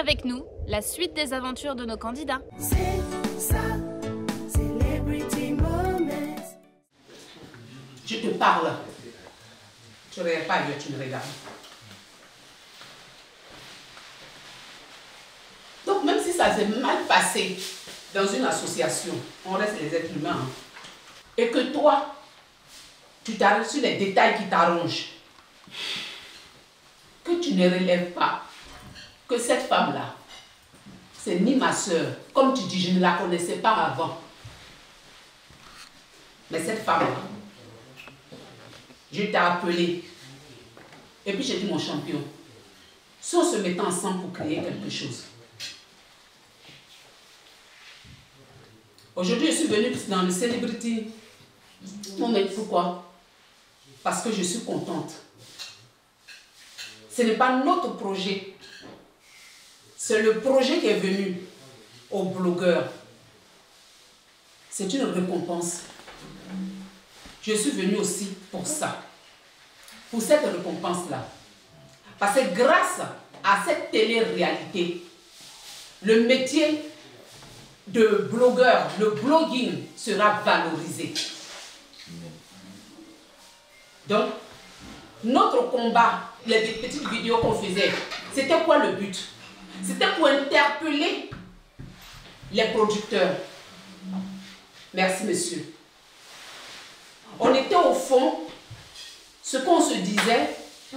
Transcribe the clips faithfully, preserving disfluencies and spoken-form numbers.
avec nous la suite des aventures de nos candidats. C'est ça, Celebrity Moments. Je te parle. Tu ne regardes pas, tu me regardes. Donc même si ça s'est mal passé dans une association, on reste les êtres humains. Hein, et que toi, tu t'arrêtes sur les détails qui t'arrangent, que tu ne relèves pas, que cette femme-là, c'est ni ma soeur. Comme tu dis, je ne la connaissais pas avant. Mais cette femme-là, je t'ai appelé. Et puis j'ai dit, mon champion, si on se mettait ensemble pour créer quelque chose. Aujourd'hui, je suis venue dans le Celebrity Moment. Pourquoi? Parce que je suis contente. Ce n'est pas notre projet. C'est le projet qui est venu aux blogueurs. C'est une récompense. Je suis venue aussi pour ça. Pour cette récompense-là. Parce que grâce à cette télé-réalité, le métier de blogueur, le blogging sera valorisé. Donc, notre combat, les petites vidéos qu'on faisait, c'était quoi le but? C'était pour interpeller les producteurs. Merci, monsieur. On était au fond, ce qu'on se disait,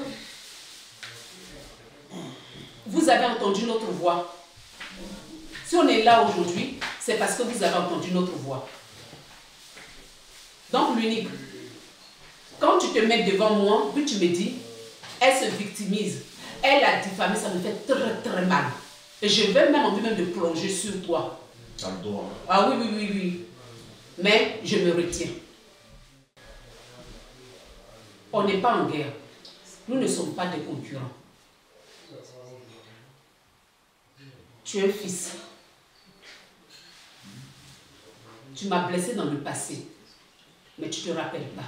vous avez entendu notre voix. Si on est là aujourd'hui, c'est parce que vous avez entendu notre voix. Donc l'unique, quand tu te mets devant moi, puis tu me dis, elle se victimise, elle a diffamé, ça me fait très très mal. Et je vais même envie même de plonger sur toi. Ah oui, oui, oui, oui. Mais je me retiens. On n'est pas en guerre. Nous ne sommes pas des concurrents. Tu es un fils. Tu m'as blessé dans le passé. Mais tu ne te rappelles pas.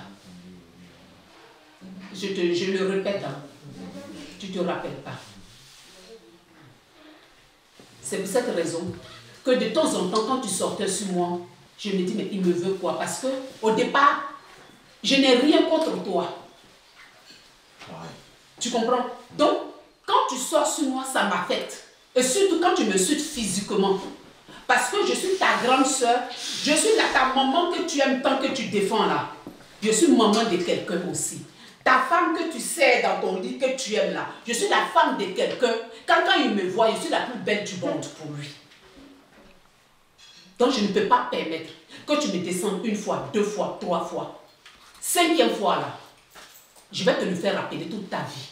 Je, te, je le répète, hein. Tu ne te rappelles pas. C'est pour cette raison que de temps en temps, quand tu sortais sur moi, je me dis, mais il me veut quoi? Parce que au départ, je n'ai rien contre toi. Ouais. Tu comprends? Donc, quand tu sors sur moi, ça m'affecte. Et surtout quand tu me suites physiquement. Parce que je suis ta grande soeur, je suis la, ta maman que tu aimes tant que tu défends là. Je suis maman de quelqu'un aussi. Ta femme que tu sers dans ton lit, que tu aimes là. Je suis la femme de quelqu'un. Quand, quand il me voit, je suis la plus belle du monde pour lui. Donc je ne peux pas permettre que tu me descendes une fois, deux fois, trois fois. Cinquième fois là, je vais te le faire rappeler toute ta vie.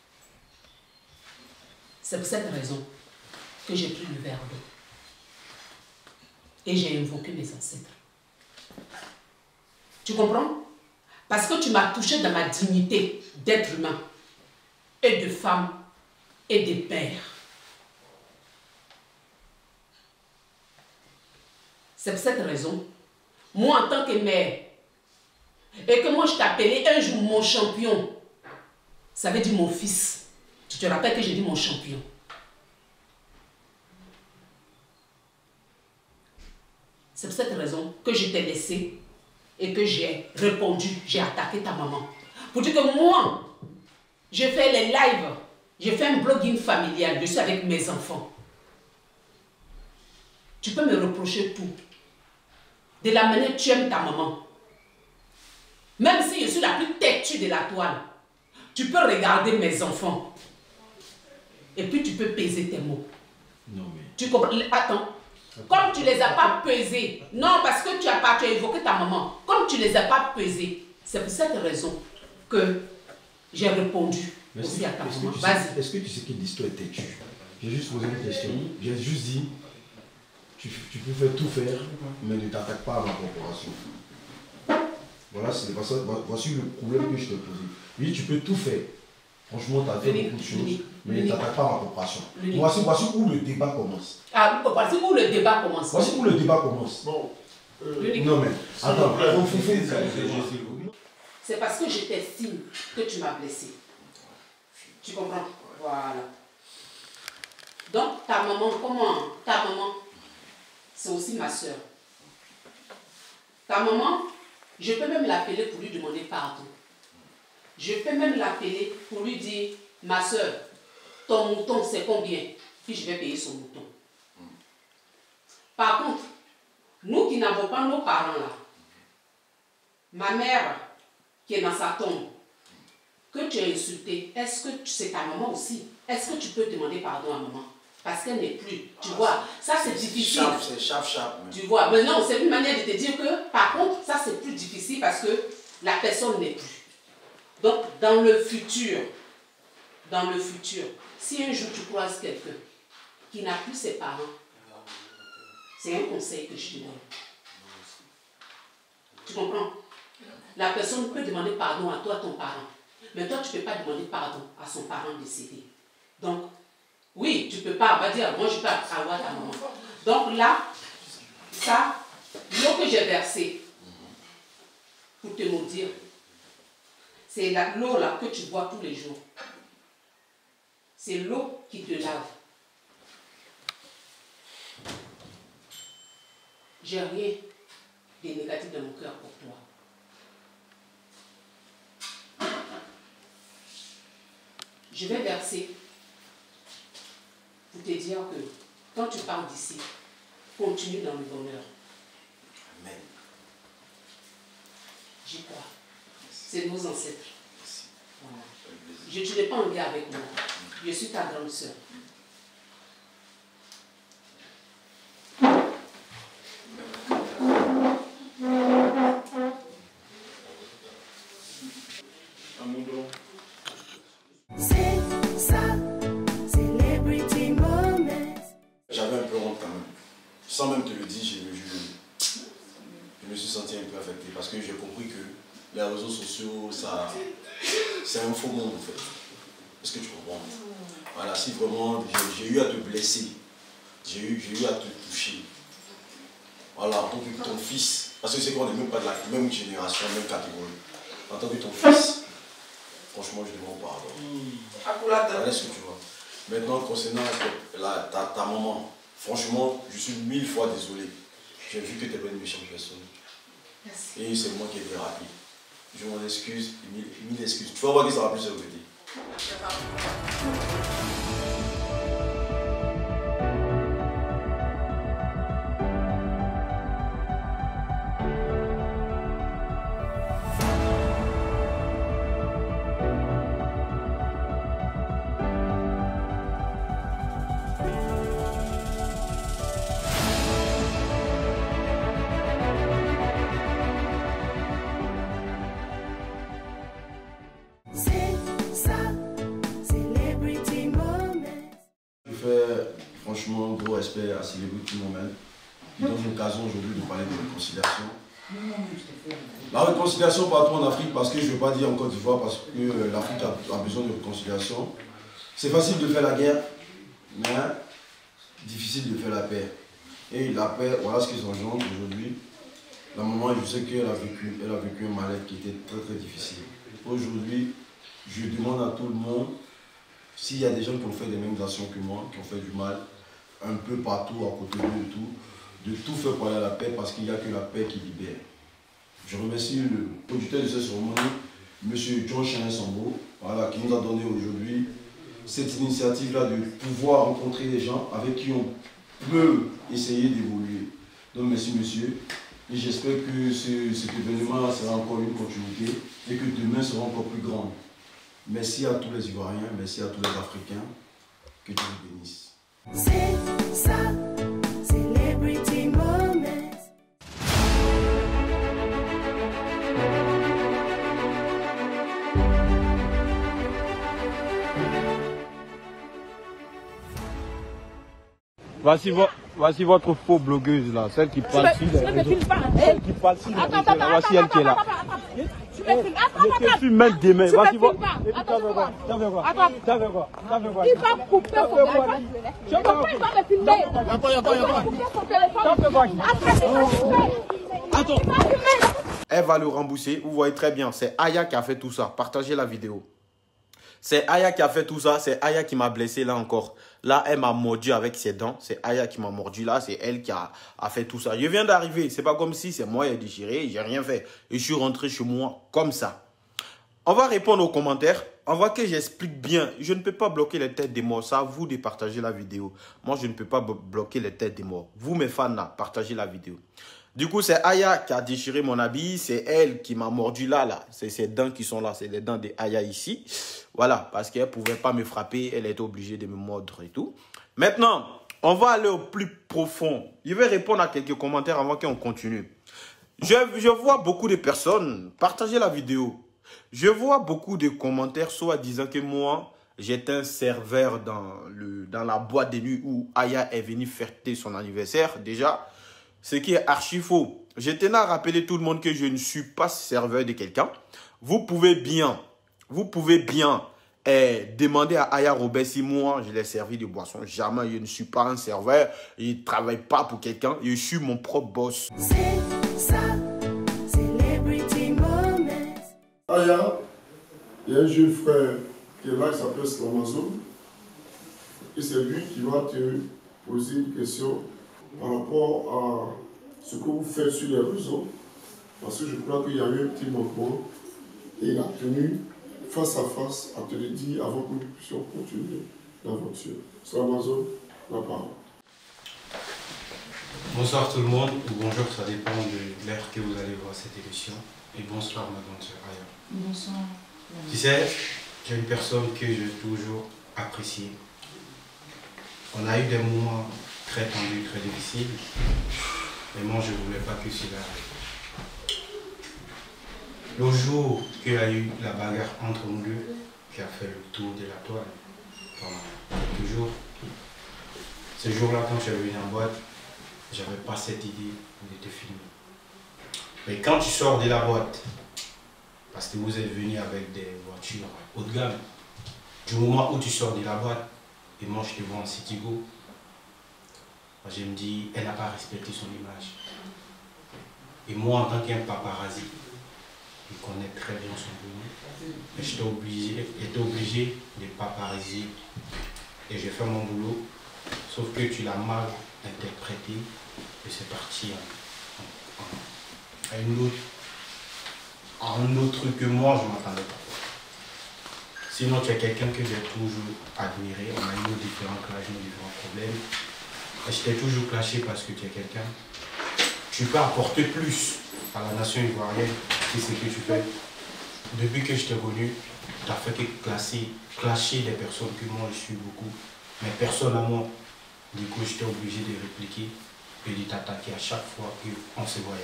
C'est pour cette raison que j'ai pris le verre d'eau. Et j'ai invoqué mes ancêtres. Tu comprends? Parce que tu m'as touché dans ma dignité d'être humain, et de femme, et de père. C'est pour cette raison, moi en tant que mère, et que moi je t'appelais un jour mon champion, ça veut dire mon fils. Tu te rappelles que j'ai dit mon champion. C'est pour cette raison que je t'ai laissé et que j'ai répondu, j'ai attaqué ta maman. Pour dire que moi, je fais les lives, je fais un blogging familial, je suis avec mes enfants. Tu peux me reprocher tout. De la manière que tu aimes ta maman. Même si je suis la plus têtue de la toile, tu peux regarder mes enfants. Et puis tu peux peser tes mots. Non mais... Tu comprends? Attends. Comme tu ne les as pas pesés, non parce que tu as, pas, tu as évoqué ta maman, comme tu ne les as pas pesés, c'est pour cette raison que j'ai répondu mais aussi à ta maman. Vas-y. Est-ce que tu sais que l'histoire est têtue? J'ai juste posé une question, j'ai juste dit, tu, tu peux faire tout faire, mais ne t'attaque pas à ma corporation. Voilà, c'est voici le problème que je t'ai posé. Oui, tu peux tout faire. Franchement, tu as fait beaucoup de choses, mais ne t'attaque pas à ma corporation. Voici, voici où le débat commence. Ah, voici où le débat commence. Voici où le débat commence. Bon. Euh, non, mais attends, il faut faire. C'est parce que je t'estime que tu m'as blessé. Tu comprends? Voilà. Donc, ta maman, comment? Ta maman, c'est aussi ma soeur. Ta maman, je peux même l'appeler pour lui demander pardon. Je peux même l'appeler pour lui dire, ma soeur, ton mouton, c'est combien? Puis je vais payer son mouton. Par contre, nous qui n'avons pas nos parents là, ma mère qui est dans sa tombe, que tu as insulté, est-ce que c'est ta maman aussi? Est-ce que tu peux demander pardon à maman? Parce qu'elle n'est plus. Tu ah, vois, ça c'est difficile. C'est chap, chap. Tu vois, mais non, c'est une manière de te dire que, par contre, ça c'est plus difficile parce que la personne n'est plus. Donc, dans le futur, dans le futur, si un jour tu croises quelqu'un qui n'a plus ses parents, c'est un conseil que je te donne. Tu comprends? La personne peut demander pardon à toi, ton parent. Mais toi, tu ne peux pas demander pardon à son parent décédé. Donc, oui, tu ne peux pas, on va dire, moi je peux avoir ta maman. Donc là, ça, l'eau que j'ai versée pour te maudire, c'est l'eau là que tu bois tous les jours. C'est l'eau qui te lave. J'ai rien de négatif dans mon cœur pour toi. Je vais verser pour te dire que quand tu pars d'ici, continue dans le bonheur. Amen. J'y crois. C'est nos ancêtres. Voilà. Je, tu n'es pas en lien avec moi. Je suis ta grande sœur. J'avais un peu honte quand même. Sans même te le dire, je, je, je me suis senti un peu affecté parce que j'ai compris que les réseaux sociaux, ça, c'est un faux monde en fait. Est-ce que tu comprends? Voilà, si vraiment j'ai eu à te blesser, j'ai eu, eu à te toucher. Voilà, en tant que ton fils, parce que c'est qu'on n'est même pas de la même génération, même catégorie. En tant que ton fils, franchement, je demande pardon. Voilà ce que tu vois. Maintenant, concernant la, ta, ta maman, franchement, je suis mille fois désolé. J'ai vu que tu n'es pas une méchante personne. Merci. Et c'est moi qui ai dérapé. Je m'en excuse, mille, mille excuses. Tu vas voir que ça va plus se répéter. Franchement, gros respect à Celebrity Moment qui donne l'occasion aujourd'hui de parler de réconciliation. La réconciliation partout en Afrique, parce que je ne veux pas dire en Côte d'Ivoire, parce que l'Afrique a, a besoin de réconciliation. C'est facile de faire la guerre, mais difficile de faire la paix. Et la paix, voilà ce qu'ils engendrent aujourd'hui. La maman, je sais qu'elle a vécu, elle a vécu un mal-être qui était très très difficile. Aujourd'hui, je demande à tout le monde, s'il y a des gens qui ont fait des mêmes actions que moi, qui ont fait du mal, un peu partout, à côté de nous, tout, de tout faire pour aller à la paix, parce qu'il n'y a que la paix qui libère. Je remercie le producteur de cette cérémonie, M. John Chain-Sambo, voilà, qui nous a donné aujourd'hui cette initiative-là de pouvoir rencontrer des gens avec qui on peut essayer d'évoluer. Donc merci monsieur, et j'espère que ce, cet événement sera encore une continuité et que demain sera encore plus grand. Merci à tous les Ivoiriens, merci à tous les Africains, que Dieu vous bénisse. C'est ça, Celebrity Moments. Voici, vo voici votre faux blogueuse là, celle qui parle sur les réseaux. Celle qui parle sur les réseaux. Voici elle qui est là. Tu me filmes. Attends, je te filme même demain. Tu Voici me votre. filmes pas. Et puis t'as fait quoi? T'as fait quoi? Attends. T'as fait quoi? T'as fait quoi? Il va couper son téléphone. Je comprends, il va me filmer. Y'a quoi, y'a quoi, y'a quoi? Il va couper son téléphone. T'as fait quoi? Après, il va filmer. Attends. Il va filmer. Elle va le rembourser. Vous voyez très bien, c'est Aya qui a fait tout ça. Partagez la vidéo. C'est Aya qui a fait tout ça. C'est Aya qui m'a blessé là encore. Là, elle m'a mordu avec ses dents. C'est Aya qui m'a mordu là. C'est elle qui a, a fait tout ça. Je viens d'arriver. C'est pas comme si c'est moi qui ai déchiré. J'ai rien fait. Et je suis rentré chez moi comme ça. On va répondre aux commentaires. On voit que j'explique bien. Je ne peux pas bloquer les têtes des morts. C'est à vous de partager la vidéo. Moi, je ne peux pas bloquer les têtes des morts. Vous, mes fans, là, partagez la vidéo. Du coup, c'est Aya qui a déchiré mon habit. C'est elle qui m'a mordu là, là. C'est ses dents qui sont là. C'est les dents de Aya ici. Voilà, parce qu'elle ne pouvait pas me frapper. Elle était obligée de me mordre et tout. Maintenant, on va aller au plus profond. Je vais répondre à quelques commentaires avant qu'on continue. Je, je vois beaucoup de personnes partager la vidéo. Je vois beaucoup de commentaires soit disant que moi, j'étais un serveur dans, le, dans la boîte de nuit où Aya est venue fêter son anniversaire. Déjà, ce qui est archi faux. Je tenais à rappeler tout le monde que je ne suis pas serveur de quelqu'un. Vous pouvez bien, vous pouvez bien eh, demander à Aya Robert si moi, je l'ai servi de boisson. Jamais, je ne suis pas un serveur. Je ne travaille pas pour quelqu'un. Je suis mon propre boss. C'est ça, Celebrity Moments. Aya, il y a un jeune frère qui est là, il s'appelle Slamazo. Et c'est lui qui va te poser une question par rapport à ce que vous faites sur les réseaux. Parce que je crois qu'il y a eu un petit manquement et il a tenu face à face à te le dire avant que nous puissions continuer l'aventure. Slamazo, la parole. Bonsoir tout le monde, ou bonjour, ça dépend de l'heure que vous allez voir cette émission. Et bonsoir ma grande sœur Aya. Bonsoir. Tu sais, j'ai une personne que j'ai toujours appréciée. On a eu des moments très tendus, très difficiles. Mais moi, je ne voulais pas que cela arrive. Le jour qu'il y a eu la bagarre entre nous deux, qui a fait le tour de la toile pendant quelques jours, ce jour-là, quand je suis venu en boîte, je n'avais pas cette idée de te filmer. Mais quand tu sors de la boîte, parce que vous êtes venu avec des voitures haut de gamme, du moment où tu sors de la boîte, et moi je te vois en Citigo, je me dis, elle n'a pas respecté son image. Et moi, en tant qu'un paparazzi, je connais très bien son boulot, mais j'étais obligé, j'étais obligé de paparazzi. Et j'ai fait mon boulot, sauf que tu l'as mal interprété, et c'est parti en, en, en, à une autre, à un autre truc que moi je ne m'attendais pas. Sinon, tu es quelqu'un que j'ai toujours admiré. On a eu nos différents clashs, nos différents problèmes. Et je t'ai toujours clashé parce que tu es quelqu'un. Tu peux apporter plus à la nation ivoirienne que ce que tu fais. Depuis que je t'ai connu, tu as fait que classer, clasher des personnes que moi je suis beaucoup. Mais personne à moi. Du coup, j'étais obligé de répliquer et de t'attaquer à chaque fois qu'on se voyait.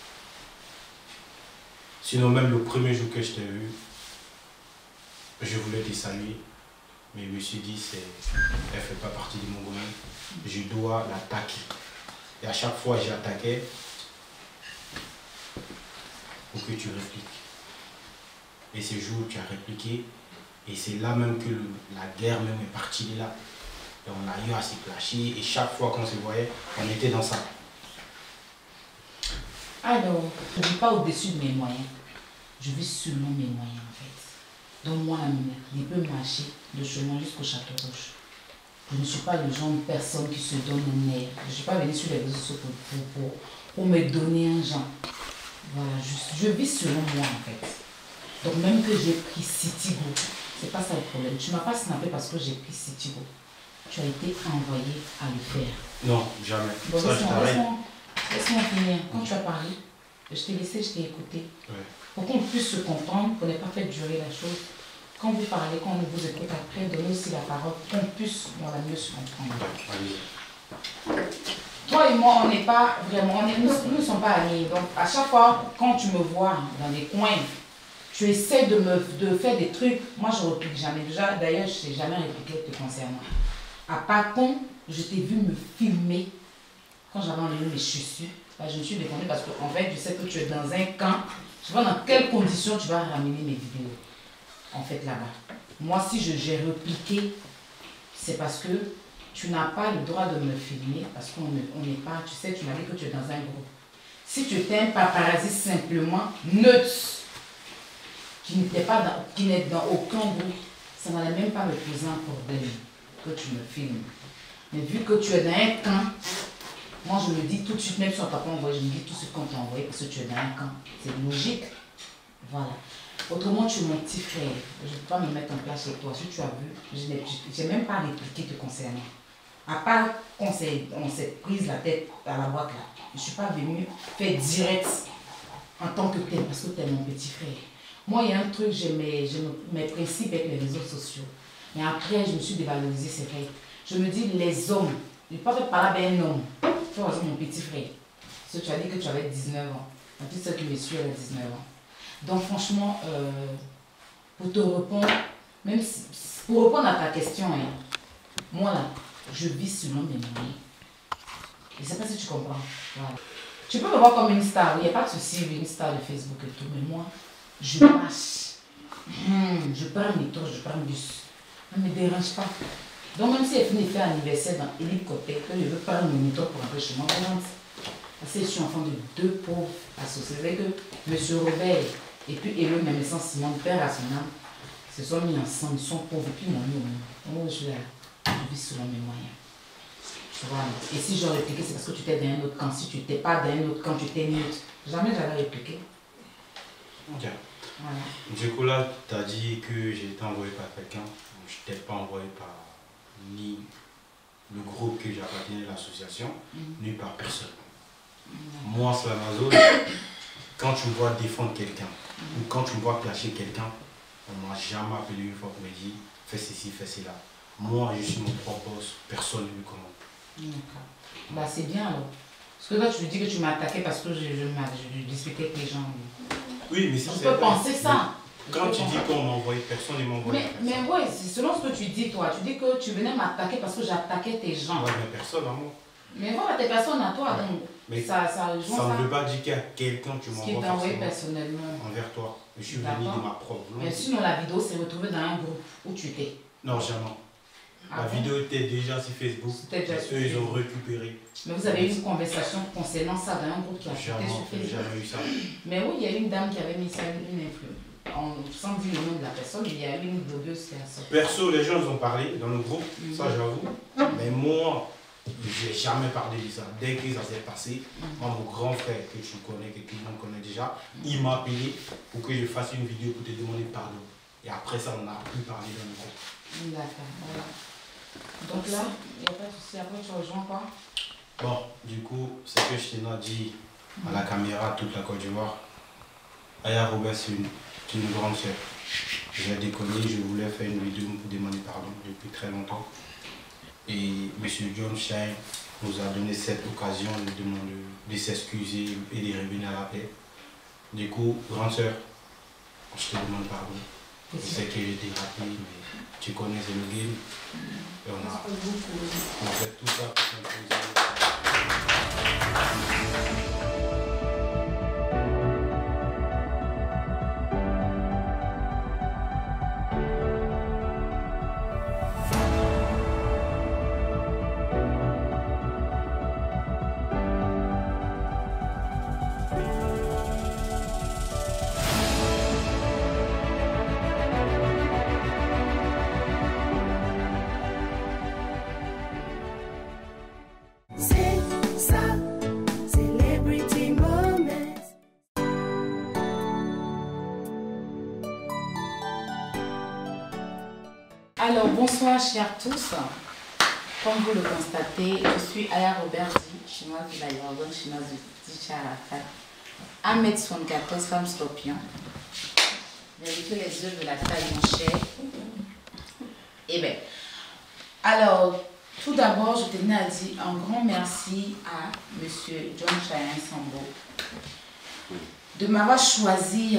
Sinon, même le premier jour que je t'ai vu, je voulais te saluer, mais je me suis dit, elle ne fait pas partie de mon domaine. Je dois l'attaquer. Et à chaque fois, j'attaquais pour que tu répliques. Et ce jour, tu as répliqué, et c'est là même que le, la guerre même est partie de là. Et on a eu à se clasher, et chaque fois qu'on se voyait, on était dans ça. Alors, je ne vis pas au-dessus de mes moyens. Je vis selon mes moyens, en fait. Donc moi, la mienne, je peux marcher de chemin jusqu'au Château Rouge. Je ne suis pas le genre de personne qui se donne un air. Je ne suis pas venue sur les réseaux sociaux pour, pour, pour, pour me donner un genre. Voilà, je, je vis selon moi, en fait. Donc même que j'ai pris Citigo, c'est pas ça le problème. Tu ne m'as pas snappé parce que j'ai pris Citigo. Tu as été envoyé à le faire. Non, jamais. Bon, ça, je t'arrête. Laisse-moi finir. Quand tu as parlé, je t'ai laissé, je t'ai écouté. Ouais. Pour qu'on puisse se comprendre, qu'on n'ait pas fait durer la chose. Quand vous parlez, quand on vous écoute après, donnez aussi la parole, qu'on puisse voilà, mieux se comprendre. Ouais. Toi et moi, on n'est pas vraiment, on est, nous, nous ne sommes pas amis. Donc à chaque fois, quand tu me vois dans les coins, tu essaies de me de faire des trucs. Moi, je ne réplique jamais. Déjà, d'ailleurs, je n'ai jamais répliqué te concernant. À part quand je t'ai vu me filmer, quand j'avais enlevé mes chaussures, là, je me suis défendue parce qu'en fait, je sais que tu es dans un camp. Je sais pas dans quelles conditions tu vas ramener mes vidéos. En fait, là-bas. Moi, si j'ai répliqué, c'est parce que tu n'as pas le droit de me filmer, parce qu'on n'est pas, tu sais, tu m'as dit que tu es dans un groupe. Si tu étais un paparazzi simplement neutre, qui n'était pas dans, qui n'est dans aucun groupe, ça n'allait même pas me poser un problème. que tu me filmes. Mais vu que tu es dans un camp, moi je me dis tout de suite, même si on t'a pas envoyé, je me dis tout de suite qu'on t'a envoyé parce que tu es dans un camp. C'est logique. Voilà. Autrement, tu es mon petit frère. Je ne peux pas me mettre en place chez toi. Si tu as vu, je n'ai même pas répliqué te concernant. À part qu'on s'est prise la tête à la boîte là. Je ne suis pas venue faire direct en tant que tel parce que tu es mon petit frère. Moi, il y a un truc, j'ai mes, mes principes avec les réseaux sociaux. Mais après, je me suis dévalorisée, c'est vrai. Je me dis, les hommes, je ne peux pas faire parler avec un homme. Tu vois, mon petit frère. Parce que tu as dit que tu avais dix-neuf ans. La petite soeur qui me suit, elle a dix-neuf ans. Donc, franchement, euh, pour te répondre, même si, pour répondre à ta question, hein, moi là, je vis selon mes moyens. Je ne sais pas si tu comprends. Voilà. Tu peux me voir comme une star, il n'y a pas de souci, une star de Facebook et tout, mais moi, je marche. Hum, je prends mes métro, je prends le bus. Ça ne me dérange pas. Donc, même si elle finit de faire anniversaire dans l'hélicoptère, que je veux prendre mon métro pour rentrer chez moi, parce que je suis enfant de deux pauvres associés. C'est vrai que M. Robert et puis Hélo, même sans Simon, le père à son âme, se sont mis ensemble, ils sont pauvres, et puis ils m'ont mis au monde. Moi, je suis là, je vis selon mes moyens. Voilà. Et si je répliqué, c'est parce que tu étais dans un autre camp. Si tu n'étais pas dans un autre camp, tu étais neutre. Jamais j'allais répliquer. Ok. Voilà. Du coup, là, tu as dit que j'ai été envoyé par quelqu'un. Je ne t'ai pas envoyé par ni le groupe que j'appartenais à l'association, mm-hmm. ni par personne. Mm-hmm. Moi, c'est Amazon. Quand tu me vois défendre quelqu'un, mm-hmm. ou quand tu me vois clasher quelqu'un, on ne m'a jamais appelé une fois pour me dire fais ceci, fais cela. Moi, je suis mon propre boss, personne ne me commande. D'accord. Bah, c'est bien alors. Parce que là, tu me dis que tu m'as attaqué parce que je, je, je, je discutais avec les gens. Oui, mais ça, c'est. On peut penser ça. Mais quand tu dis qu'on m'a envoyé personne, il m'a envoyé mais, personne. Mais ouais, c'est selon ce que tu dis, toi. Tu dis que tu venais m'attaquer parce que j'attaquais tes gens. Ouais, mais personne à moi. Mais voilà, tes personnes à toi. Ouais. Donc, mais ça, ça, ça, ça ne veut pas dire qu'il y a quelqu'un que tu m'envoies. Ce qui t'a envoyé personnellement. Envers toi. Je suis venu de ma propre volonté. Mais sinon, la vidéo s'est retrouvée dans un groupe où tu étais. Non, jamais. La ah vidéo bon? était déjà sur Facebook. Déjà eux, ils ont récupéré. Mais vous avez eu une conversation concernant ça dans un groupe qui a été sur Facebook. Jamais eu ça. Mais oui, il y a une dame qui avait mis ça, une influence. On, sans dire le nom de la personne, il y a eu une blogueuse qui a sorti. Perso, les gens ils ont parlé dans le groupe, mm-hmm. ça j'avoue. Mais moi, je n'ai jamais parlé de ça. Dès que ça s'est passé, mm-hmm. moi, mon grand frère que tu connais, que tout le monde connaît déjà, mm-hmm. il m'a appelé pour que je fasse une vidéo pour te demander pardon. Et après ça, on n'a plus parlé dans le groupe. D'accord, voilà. Donc là, il n'y a pas de souci. Après, tu rejoins quoi? Bon, du coup, c'est que je t'ai dit à la caméra, toute la Côte d'Ivoire. Aya Robert, c'est une, une grande sœur. J'ai déconné, je voulais faire une vidéo pour demander pardon depuis très longtemps. Et M. John Shine nous a donné cette occasion de, demander, de s'excuser et de revenir à la paix. Du coup, grande sœur, je te demande pardon. Je sais que j'ai dérapé, mais tu connais, c'est le game. Et on a, on a fait tout ça pour s'imposer. Alors, bonsoir chers tous. Comme vous le constatez, je suis Aya Robert, chinoise de la Yorgon, chinoise de Ticharafat. un mètre soixante-quatorze, femme scorpion. Vérifiez les yeux de la taille, mon cher. Eh bien, alors, tout d'abord, je tenais à dire un grand merci à M. John Chayan Sambo de m'avoir choisi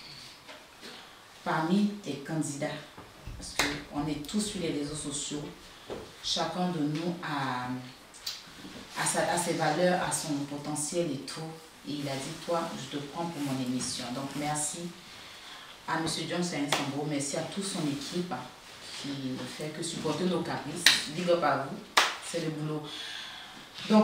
parmi tes candidats. Parce qu'on est tous sur les réseaux sociaux. Chacun de nous a, a, sa, a ses valeurs, a son potentiel et tout. Et il a dit, toi, je te prends pour mon émission. Donc, merci à M. John Saint-Sambo. Merci à toute son équipe qui ne fait que supporter nos caprices. Big up à vous. C'est le boulot. Donc,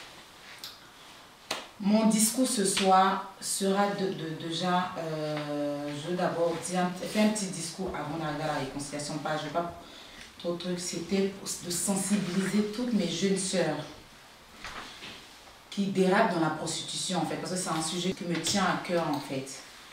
mon discours ce soir sera de, de, déjà, euh, je veux d'abord dire, faire un petit discours avant d'arriver à la réconciliation. Pas, je ne vais pas Ton truc, c'était de sensibiliser toutes mes jeunes sœurs qui dérapent dans la prostitution, en fait, parce que c'est un sujet qui me tient à cœur, en fait.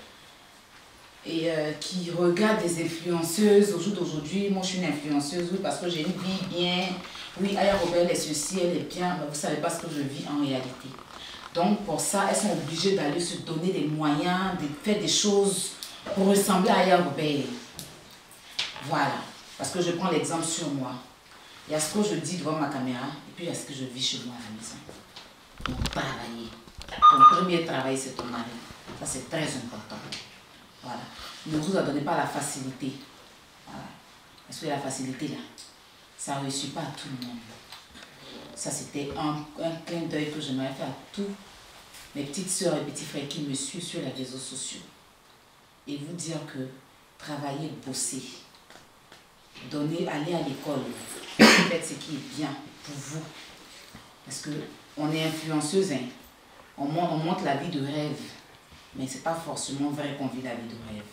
Et euh, qui regardent des influenceuses au jour d'aujourd'hui. Moi, je suis une influenceuse, oui, parce que j'ai une vie bien. Oui, Aya Robert, elle est ceci, elle est bien, mais vous ne savez pas ce que je vis en réalité. Donc, pour ça, elles sont obligées d'aller se donner des moyens, de faire des choses pour ressembler à Aya Robert. Voilà. Parce que je prends l'exemple sur moi. Il y a ce que je dis devant ma caméra, et puis il y a ce que je vis chez moi à la maison. Donc, travailler. Ton premier travail, c'est ton mari. Ça, c'est très important. Voilà. Ne vous en donnez pas la facilité. Voilà. Parce que la facilité, là, ça ne réussit pas à tout le monde. Ça, c'était un, un clin d'œil que j'aimerais faire à tous mes petites soeurs et petits frères qui me suivent sur les réseaux sociaux. Et vous dire que travaillez, bossez. Donnez, allez à l'école. Faites ce qui est bien pour vous. Parce qu'on est influenceuse, hein. On montre, on montre la vie de rêve. Mais ce n'est pas forcément vrai qu'on vit la vie de rêve.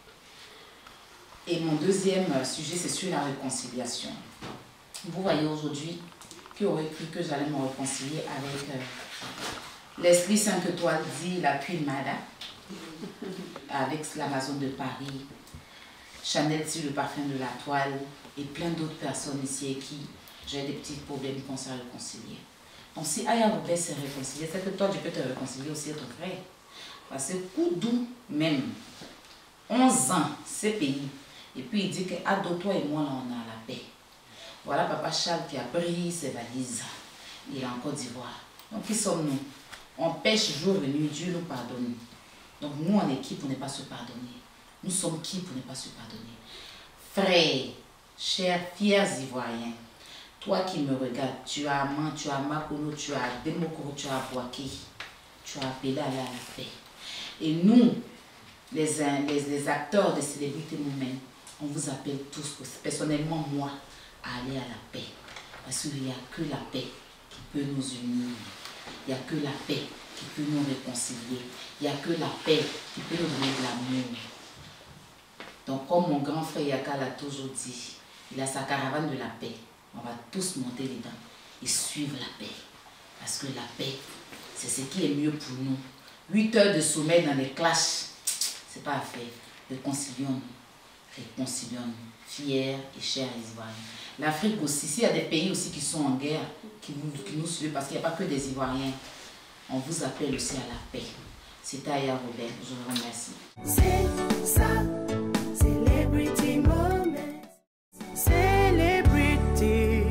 Et mon deuxième sujet, c'est sur la réconciliation. Vous voyez aujourd'hui, qui aurait cru que j'allais me réconcilier avec euh, Leslie cinq étoiles dit la Puimada, avec l'Amazon de Paris, Chanel sur le parfum de la toile, et plein d'autres personnes ici avec qui j'ai des petits problèmes qu'on s'est réconcilier. Donc si Aya Robert s'est réconcilié, c'est que toi tu peux te réconcilier aussi à ton frère. Parce que Koudou même, onze ans, c'est pays. Et puis il dit que Ado, toi et moi, là, on a la paix. Voilà Papa Charles qui a pris ses valises. Il est en Côte d'Ivoire. Donc qui sommes-nous? On pêche jour et nuit, Dieu nous pardonne. Donc nous en équipe, on n'est pas se pardonner. Nous sommes qui pour ne pas se pardonner? Frères, chers, fiers Ivoiriens, toi qui me regardes, tu as Aman, tu as Makono, tu as Demokoro, tu as Boaké, tu as appelé à la paix. Et nous, les, les, les acteurs de Célébrité Moment, on vous appelle tous, personnellement moi, à aller à la paix. Parce qu'il n'y a que la paix qui peut nous unir. Il n'y a que la paix qui peut nous réconcilier. Il n'y a que la paix qui peut nous donner de l'amour. Donc comme mon grand frère Yaka l'a toujours dit, il a sa caravane de la paix. On va tous monter dedans et suivre la paix. Parce que la paix, c'est ce qui est mieux pour nous. huit heures de sommeil dans les clashs, c'est pas à faire. Réconcilions-nous. Réconcilions-nous. Fiers et chers Ivoiriens. L'Afrique aussi, s'il y a des pays aussi qui sont en guerre, qui, vous, qui nous suivent, parce qu'il n'y a pas que des Ivoiriens, on vous appelle aussi à la paix. C'était Aya Robert, je vous remercie. C'est ça, Celebrity Moment. Celebrity.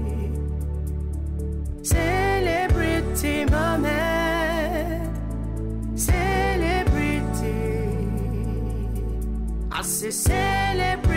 Celebrity Moment. Celebrity. I say celebrity.